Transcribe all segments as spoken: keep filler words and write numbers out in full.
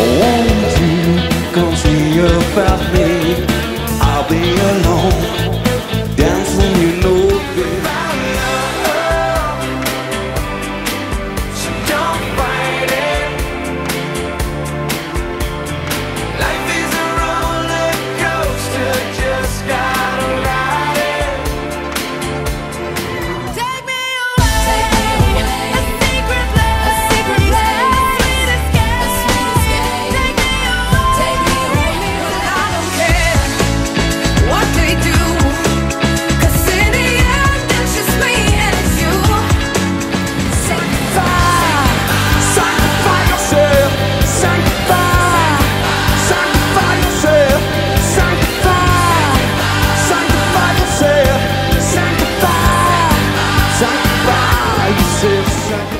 won't you come see about me? I'll be alone, dancing, you know, baby. So don't fight it. Life is a roller coaster, just gotta ride it. Take me away, a secret place, a secret place, sweet escape, a sweet escape. Take me away, take me away. I don't care what they do, 'cause in the end it's just me and you. Sanctify, Sanctify yourself, sanctify, sanctify yourself, sanctify, sanctify yourself, sanctify, sanctify yourself, sanctify.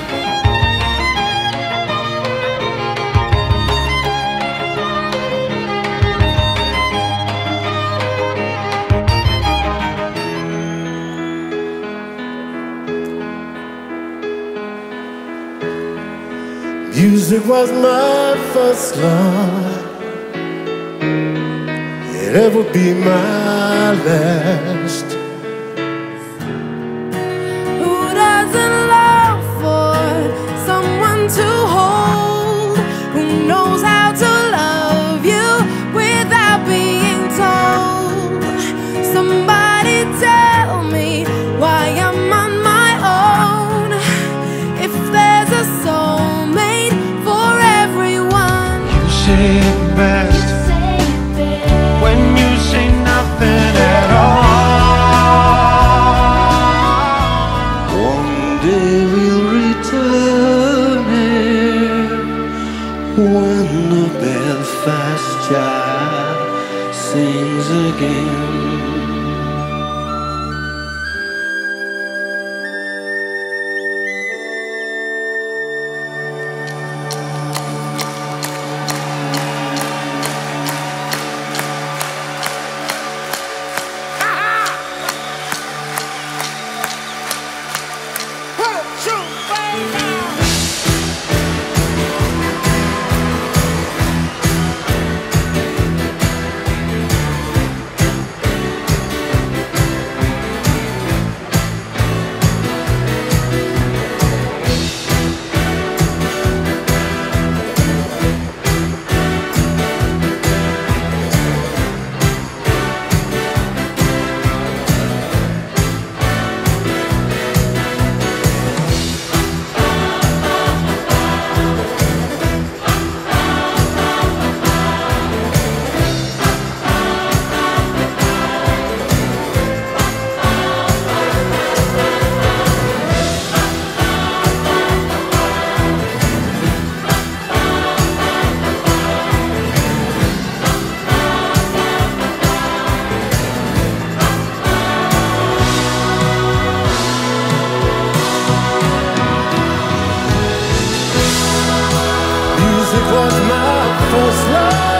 Music was my first love, it ever be my last. who doesn't long for someone to hold, who knows how to love you without being told? Somebody tell me why I'm on my own. If there's a soulmate for everyone, You say it best when you say nothing at all. One day we'll return here when the Belfast child sings again. Music was my first love.